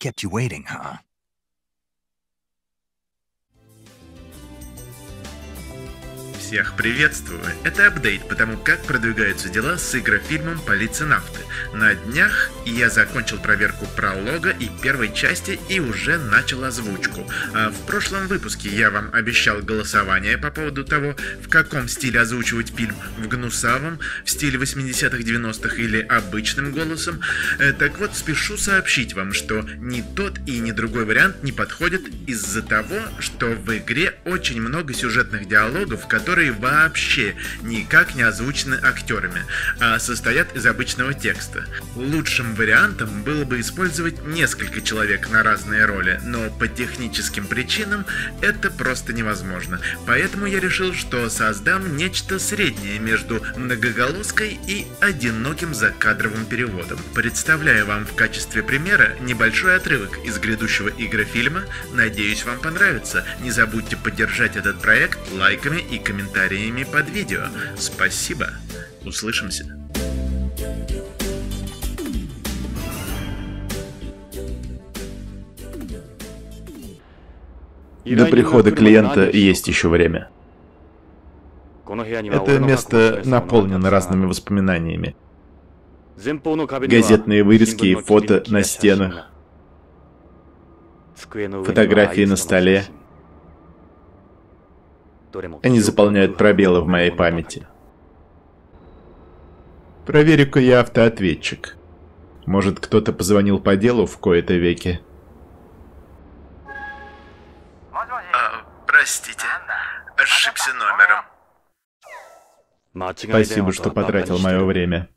kept you waiting, huh? Всех приветствую! Это апдейт по тому, как продвигаются дела с игрофильмом «Полиция-Нафты». На днях я закончил проверку пролога и первой части и уже начал озвучку. А в прошлом выпуске я вам обещал голосование по поводу того, в каком стиле озвучивать фильм: в гнусавом, в стиле 80-х, 90-х или обычным голосом. Так вот, спешу сообщить вам, что ни тот и ни другой вариант не подходит из-за того, что в игре очень много сюжетных диалогов, которые вообще никак не озвучены актерами, а состоят из обычного текста. Лучшим вариантом было бы использовать несколько человек на разные роли, но по техническим причинам это просто невозможно. Поэтому я решил, что создам нечто среднее между многоголоской и одиноким закадровым переводом. Представляю вам в качестве примера небольшой отрывок из грядущего игрофильма. Надеюсь, вам понравится. Не забудьте поддержать этот проект лайками и комментариями под видео. Спасибо. Услышимся. До прихода клиента есть еще время. Это место наполнено разными воспоминаниями. Газетные вырезки и фото на стенах, фотографии на столе. Они заполняют пробелы в моей памяти. Проверю-ка я автоответчик. Может, кто-то позвонил по делу в кои-то веки? Простите, ошибся номером. Спасибо, что потратил мое время.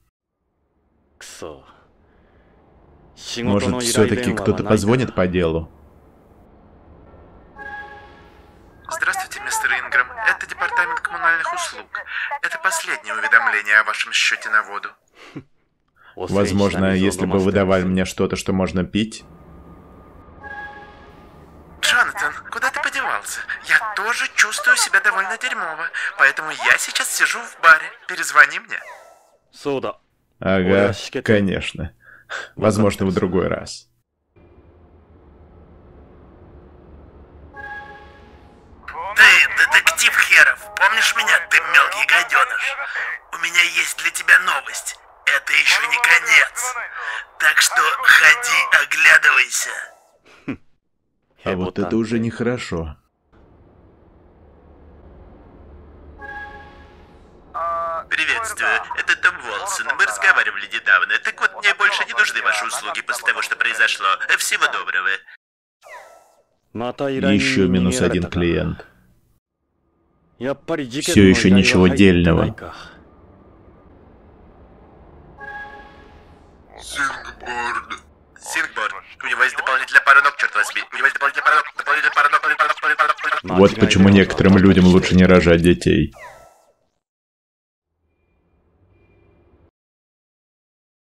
Может, все-таки кто-то позвонит по делу? Здравствуйте, мистер Инграм. Это департамент коммунальных услуг. Это последнее уведомление о вашем счете на воду. Возможно, если бы вы давали мне что-то, что можно пить. Джонатан, куда ты подевался? Я тоже чувствую себя довольно дерьмово, поэтому я сейчас сижу в баре. Перезвони мне. Ага, конечно. Возможно, в другой раз. Ты детектив Херов, помнишь меня, ты мелкий гаденыш? У меня есть для тебя новость. Это еще не конец. Так что ходи, оглядывайся. А вот это уже нехорошо. Приветствую, это Том Уолсон. Мы разговаривали недавно. Так вот, мне больше не нужны ваши услуги после того, что произошло. Всего доброго. Еще -1 клиент. Все еще ничего дельного. Сингборд. У него есть дополнительный паранок, черт возьми. У него есть дополнительный паранок. Вот почему некоторым людям лучше не рожать детей.